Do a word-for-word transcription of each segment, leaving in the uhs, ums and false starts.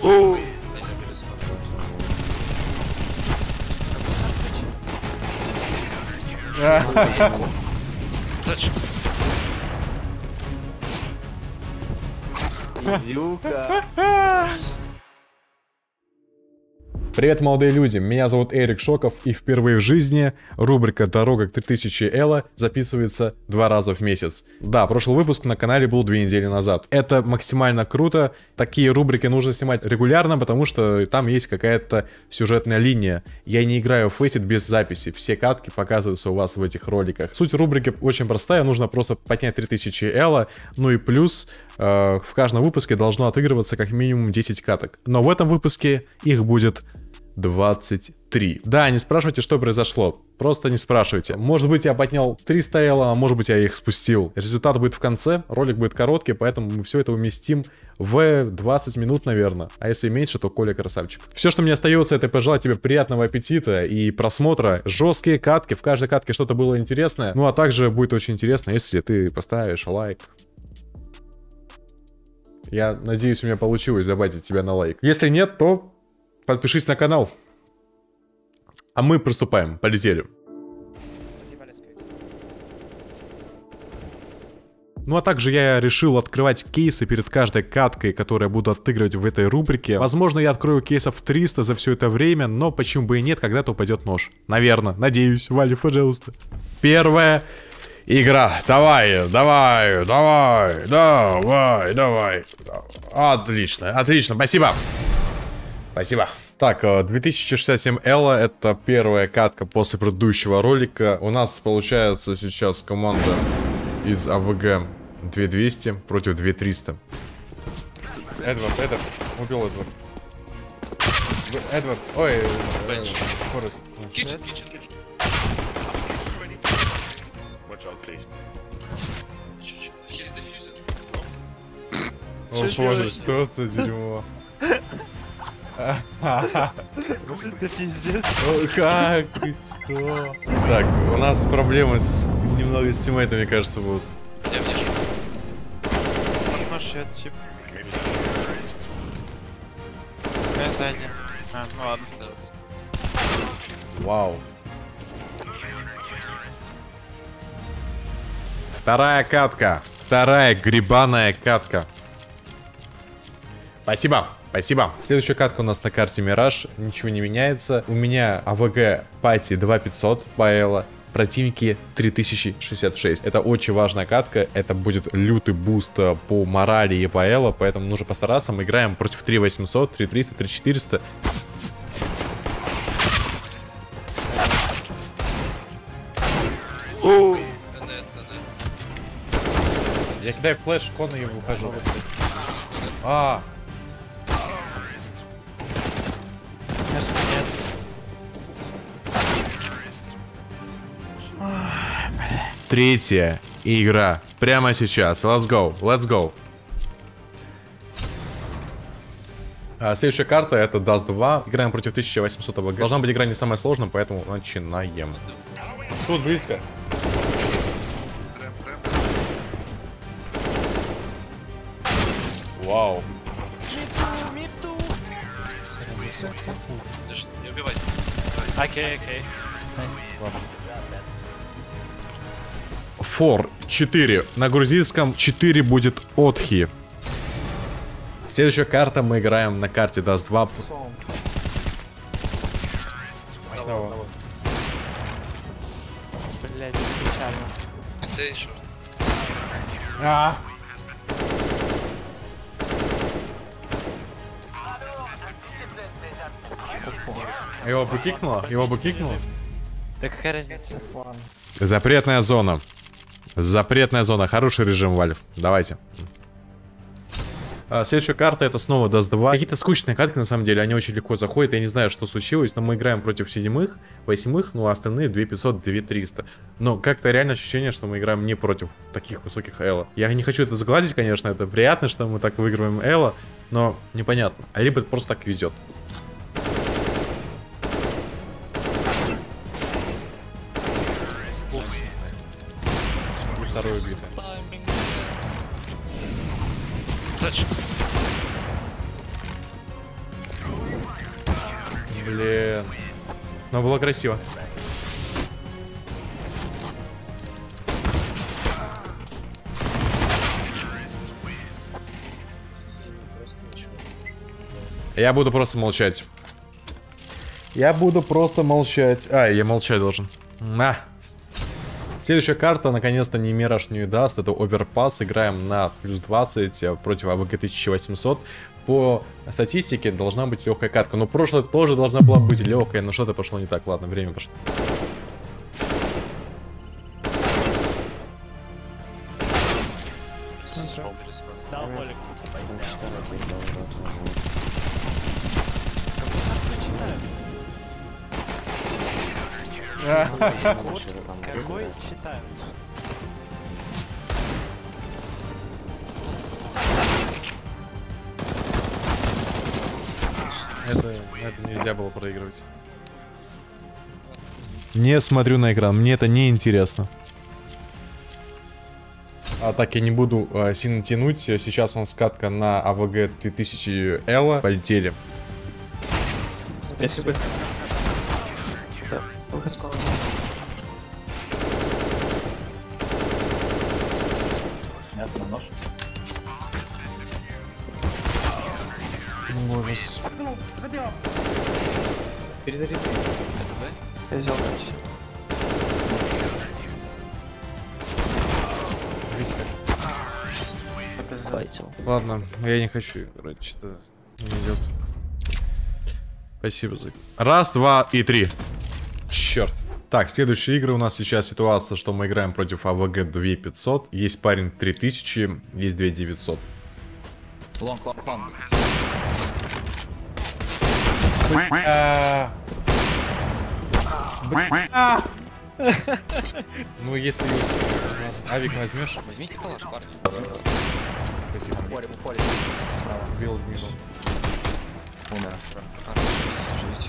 О! Идюка. Привет, молодые люди, меня зовут Эрик Шоков, и впервые в жизни рубрика «Дорога к три тысячи Элла» записывается два раза в месяц. Да, прошлый выпуск на канале был две недели назад. Это максимально круто, такие рубрики нужно снимать регулярно, потому что там есть какая-то сюжетная линия. Я не играю в Faceit без записи, все катки показываются у вас в этих роликах. Суть рубрики очень простая, нужно просто поднять три тысячи Элла, ну и плюс э, в каждом выпуске должно отыгрываться как минимум десять каток. Но в этом выпуске их будет двадцать три. Да, не спрашивайте, что произошло. Просто не спрашивайте. Может быть, я поднял триста Элла, а может быть, я их спустил. Результат будет в конце. Ролик будет короткий, поэтому мы все это уместим в двадцать минут, наверное. А если меньше, то Коля красавчик. Все, что мне остается, это пожелать тебе приятного аппетита и просмотра. Жесткие катки. В каждой катке что-то было интересное. Ну, а также будет очень интересно, если ты поставишь лайк. Я надеюсь, у меня получилось забайтить тебя на лайк. Если нет, то подпишись на канал. А мы приступаем. Полетели. Ну а также я решил открывать кейсы перед каждой каткой, которую я буду отыгрывать в этой рубрике. Возможно, я открою кейсов триста за все это время, но почему бы и нет, когда-то упадет нож. Наверное. Надеюсь. Валив, пожалуйста. Первая игра. Давай, давай, давай, давай, давай. Отлично, отлично. Спасибо. Спасибо. Так, две тысячи шестьдесят семь Элла, это первая катка после предыдущего ролика. У нас получается сейчас команда из АВГ две двести против две триста. Эдвард, Эдвард, убил Эдвард. Эдвард, ой, Форест. Kitchen, kitchen, kitchen. Watch out, please. He's defusing. О боже, что за дерьмо. Это пиздец. Как ты что? Так, у нас проблемы с немного с тиммейтами, кажется, будут. Я вижу. Машет, тип. Я сзади. А, ну ладно. Вау. Вторая катка. Вторая грибаная катка. Спасибо. Спасибо. Следующая катка у нас на карте Мираж. Ничего не меняется. У меня АВГ пати два пятьсот по Элла. Противники три тысячи шестьдесят шесть. Это очень важная катка. Это будет лютый буст по морали и по Элла. Поэтому нужно постараться. Мы играем против три восемьсот, три триста, три четыреста. Я кидаю флеш, кона и выхожу. А. Третья игра. Прямо сейчас. Let's go. Let's go. А, следующая карта это Даст два. Играем против тысяча восемьсот АВГ. Должна быть игра не самая сложная, поэтому начинаем. Тут близко. Вау. Не убивайся. Окей, окей. Фор четыре. На грузинском четыре будет Отхи. Следующая карта мы играем на карте Даст два. Блять, печально. Это еще. А. Его бы кикнуло? Его бы кикнуло? Да какая разница? Запретная зона. Запретная зона. Хороший режим, Вальф. Давайте. А, следующая карта это снова Даст два. Какие-то скучные катки, на самом деле. Они очень легко заходят. Я не знаю, что случилось, но мы играем против седьмых, восьмых, ну а остальные две пятьсот, две триста. Но как-то реально ощущение, что мы играем не против таких высоких Элла. Я не хочу это сглазить, конечно. Это приятно, что мы так выигрываем Элла, но непонятно. А либо просто так везет. Второй убит. Блин. Но было красиво. Я буду просто молчать. Я буду просто молчать. А, я молчать должен. На. Следующая карта, наконец-то, не Мираж не даст. Это Overpass. Играем на плюс двадцать против эй ви джи тысяча восемьсот. По статистике должна быть легкая катка. Но прошлое тоже должна была быть легкая. Но что-то пошло не так. Ладно, время пошло. Дал болик. Какой читают? Это, это нельзя было проигрывать. Не смотрю на экран, мне это не интересно. А так я не буду а, сильно тянуть. Сейчас у нас катка на эй ви джи три тысячи эл. Полетели. Спасибо. Мясо на нож. Ужас. Перезаряди. Я взял дальше. Файтил. Ладно, я не хочу играть, что-то не идет. Спасибо за... Раз, два и три. Черт. Так, следующие игры у нас сейчас ситуация, что мы играем против эй ви джи две тысячи пятьсот. Есть парень три тысячи, есть две тысячи девятьсот. Лонг, лонг, лонг. Ну, если авик возьмешь... Возьмите калаш, парни. Спасибо. Упорим, упорим. Справа. Билд мидл. Умер. Живите.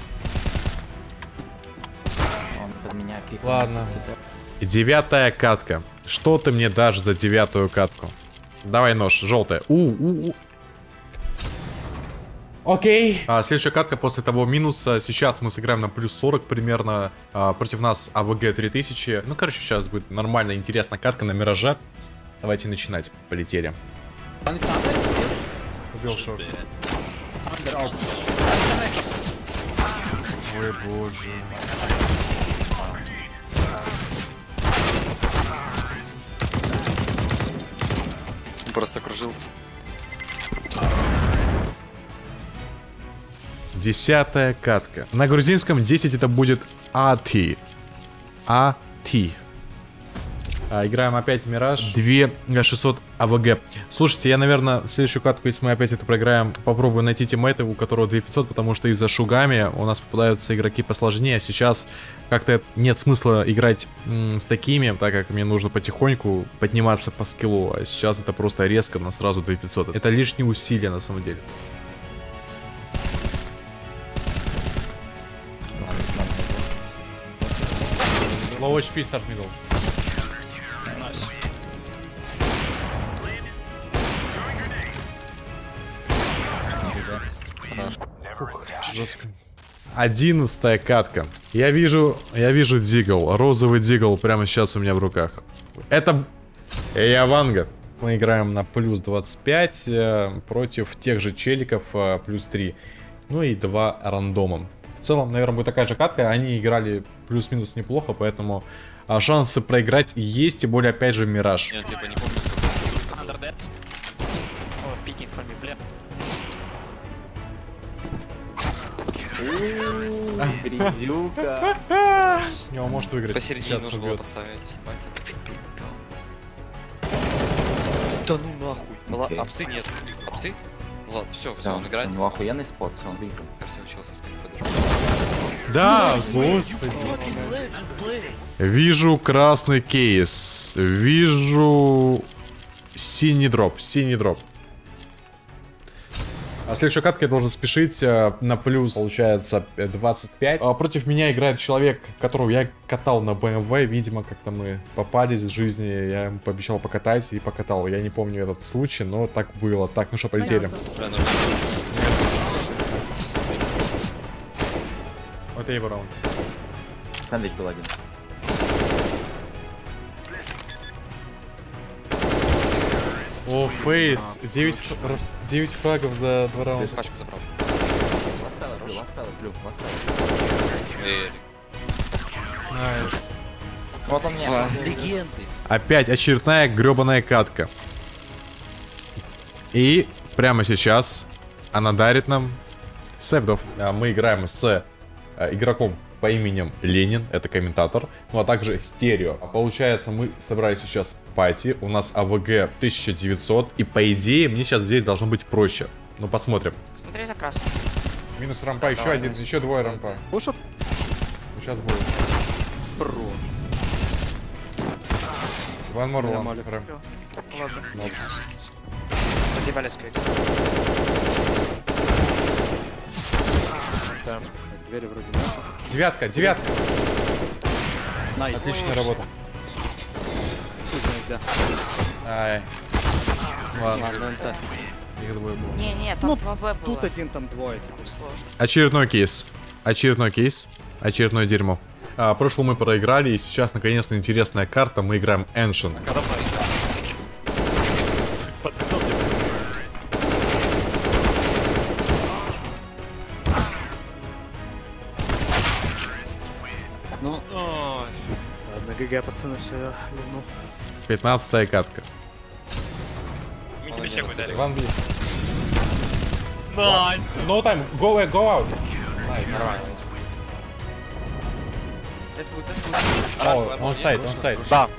Он под меня пикнул. Ладно. Девятая катка. Что ты мне дашь за девятую катку? Давай нож, желтая. У, у, у. Окей. А, следующая катка после того минуса. Сейчас мы сыграем на плюс сорок примерно. А, против нас эй ви джи три тысячи. Ну, короче, сейчас будет нормальная, интересная катка на Мираже. Давайте начинать. Полетели. Убил шорт. Ой, боже. Просто кружился. Десятая катка. На грузинском десять это будет АТИ. АТИ. А, играем опять в Мираж. две тысячи шестьсот эй ви джи. Слушайте, я, наверное, следующую катку, если мы опять эту проиграем, попробую найти тиммейта, у которого две тысячи пятьсот, потому что из-за шугами у нас попадаются игроки посложнее. А сейчас как-то нет смысла играть м, с такими, так как мне нужно потихоньку подниматься по скиллу. А сейчас это просто резко, но сразу две тысячи пятьсот. Это лишние усилия на самом деле. Low эйч пи, start middle. Ух, жестко. Одиннадцатая катка. Я вижу, я вижу дигл, розовый дигл прямо сейчас у меня в руках. Это Яванга. Мы играем на плюс двадцать пять э, против тех же челиков э, плюс три. Ну и два рандома. В целом, наверное, будет такая же катка. Они играли плюс-минус неплохо, поэтому а, шансы проиграть есть, тем более, опять же, Мираж. Я типа не помню, Underdead. Oh, picking for me, bля. Грязюка. Не, он может выиграть. посередине Сейчас нужно было убьет. поставить. Ебать, это... Да ну нахуй. Ладно, опсы нет. Опсы? Ладно, все, все, он играет. Ну охуенный спот, все, он выиграл. Кажется, учился с ним подожди. Да, господи. Вижу красный кейс. Вижу синий дроп. Синий дроп. А следующая катка я должен спешить а, на плюс, получается, двадцать пять. А, против меня играет человек, которого я катал на бэ эм вэ. Видимо, как-то мы попались в жизни. Я ему пообещал покатать и покатал. Я не помню этот случай, но так было. Так, ну что, полетели. Вот я его раунд. Сэндвич был один. О, фейс. девять фрагов за два раунда. Пачку забрал. Ласпелла, блю, ласпелла, блю, ласпелла. Эй, Найс. Вот он мне. ладно, легенды. Опять очередная гребаная катка. И прямо сейчас она дарит нам севдов. А Мы играем с а, игроком по именем Ленин, это комментатор, ну а также стерео. А получается, мы собрали сейчас пати, у нас АВГ тысяча девятьсот, и по идее мне сейчас здесь должно быть проще. Ну посмотрим. Смотри за красным. Минус рампа, еще один, еще двое рампа. Пушат? Сейчас будет. Бро. One more, one Нормально. рамп. Ладно. Nice. Разъебали скайп. Да. Двери вроде нет. Девятка, девятка. Найс. Отличная работа. Хуй знает, да. Ай. Ладно, Ладно, НТ. их двое было. Не, не, там Ну, два Б было. Тут один, там двое. Типа. Сложно. Очередной кейс. Очередной кейс. Очередное дерьмо. А, прошлое мы проиграли, и сейчас наконец-то интересная карта. Мы играем Ancient. Ну, ладно, ГГ, пацаны, все, я ливнул. пятнадцатая катка. Мы тебе хеку дали. Ван Би. Найс! No time. Go away, go out. Нормально. О, он сайт, он сайт. Да.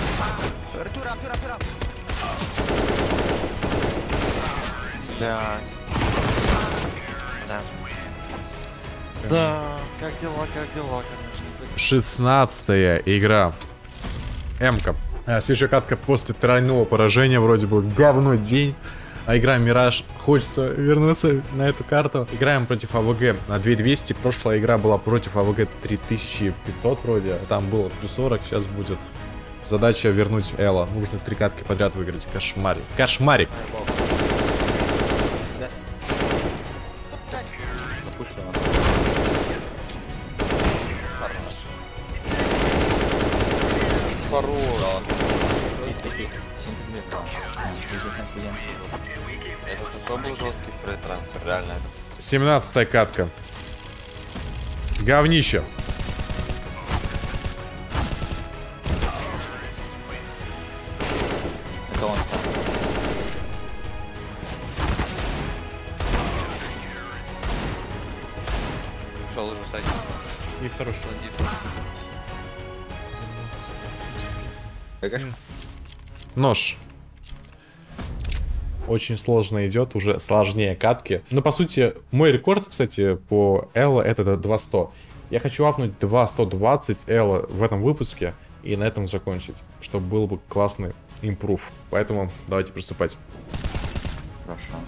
Да. Да. Да, как дела, как дела, конечно. шестнадцатая игра. М-ка. А, Свежая катка после тройного поражения. Вроде бы говно день. А игра Мираж. Хочется вернуться на эту карту. Играем против АВГ на две тысячи двести. Прошлая игра была против АВГ три тысячи пятьсот вроде. Там было плюс сорок. Сейчас будет задача вернуть Элла. Нужно три катки подряд выиграть. Кошмарик. Кошмарик. Это такой был жесткий стресс-трансфер, реально. семнадцатая катка. Говнище. Это он. Ушел уже в сайт. И второй шот. Нож. Очень сложно идет, уже сложнее катки. Но по сути, мой рекорд, кстати, по Элла это два сто. Я хочу апнуть два сто двадцать Элла в этом выпуске и на этом закончить, чтобы был бы классный импрув. Поэтому давайте приступать. Хорошо.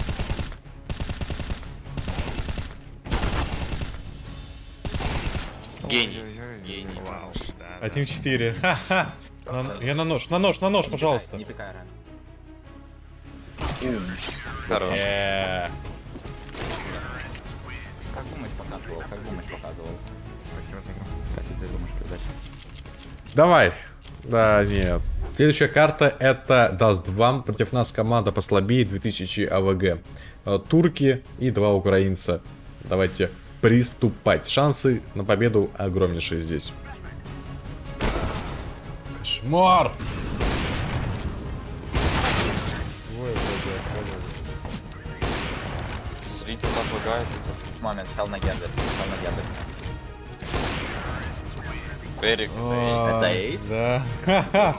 Гений. Гений. один четыре. Ха-ха. На- Я на нож, на нож, на нож, пожалуйста. Не пикай рано. Хорош. Э, Как думать показывал? Как думать показывал? Спасибо, ты думаешь, передача. Давай. Да, нет. Следующая карта это Даст два. Против нас команда послабее, две тысячи АВГ. Э, Турки и два украинца. Давайте приступать. Шансы на победу огромнейшие здесь. Кошмар! Зритель отлагает. Момент, хел на гендер. Хел на гендер. Эрик. Это эйс? Да. Ха-ха.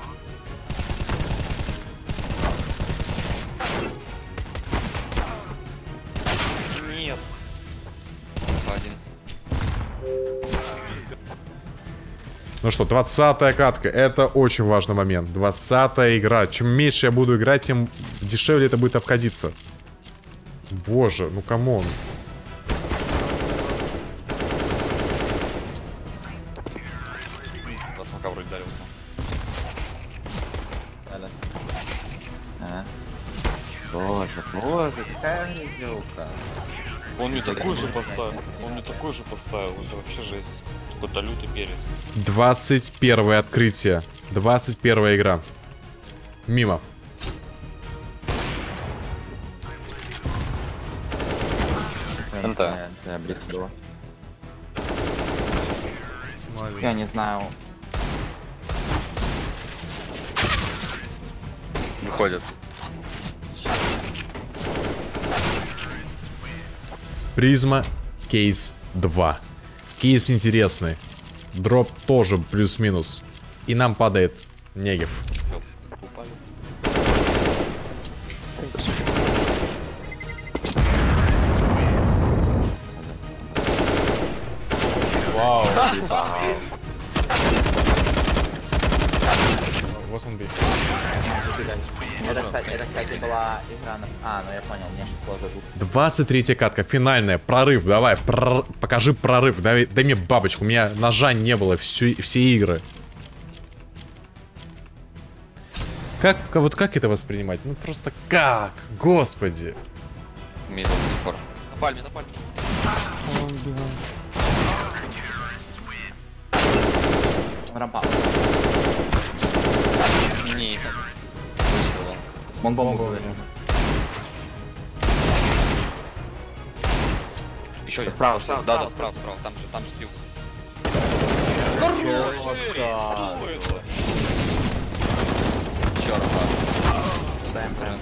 Нет. Один. Ну что, двадцатая катка. Это очень важный момент. двадцатая игра. Чем меньше я буду играть, тем дешевле это будет обходиться. Боже, ну камон. Два смока вроде дарил. Алис. А? Боже, боже, какая грязюка. Он мне такую же поставил. Он мне такую же поставил. Это вообще жесть. Какой-то лютый перец. двадцать первое открытие. двадцать первая игра. Мимо. НТ. Да, близко было. Я не знаю. Выходит. Призма. Кейс два. Кейс интересный. Дроп тоже плюс-минус. И нам падает негев. Упали. Вау. Вот он бит. Это, кстати, это, кстати, была игра на... А, ну я понял, мне сейчас сложно тут. двадцать третья катка, финальная, прорыв, давай, прор... покажи прорыв, дай, дай мне бабочку, у меня ножа не было всю... все игры. Как, вот как это воспринимать? Ну просто как? Господи. Мидл до сих пор. На пальме, на пальме. Рампа. Не. Выстрел он. Он бомбу. Еще один. Справа, справа, справа, да, да, справа. справа, справа, там же, там же спил. Черт, Даем прям.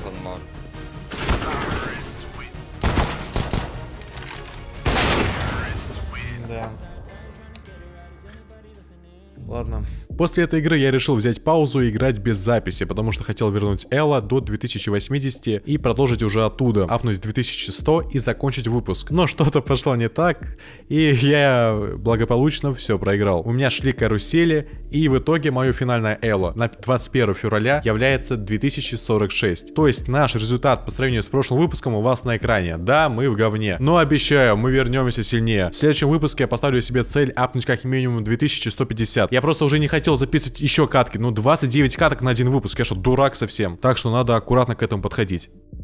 Да. Ладно. После этой игры я решил взять паузу и играть без записи, потому что хотел вернуть Элла до две тысячи восьмидесяти и продолжить уже оттуда, апнуть две тысячи сто и закончить выпуск. Но что-то пошло не так, и я благополучно все проиграл. У меня шли карусели, и в итоге мое финальное Элла на двадцать первое февраля является две тысячи сорок шесть. То есть наш результат по сравнению с прошлым выпуском у вас на экране. Да, мы в говне, но обещаю, мы вернемся сильнее. В следующем выпуске я поставлю себе цель апнуть как минимум две тысячи сто пятьдесят. Я просто уже не хотел записывать еще катки. Ну, двадцать девять каток на один выпуск. Я что, дурак совсем? Так что надо аккуратно к этому подходить.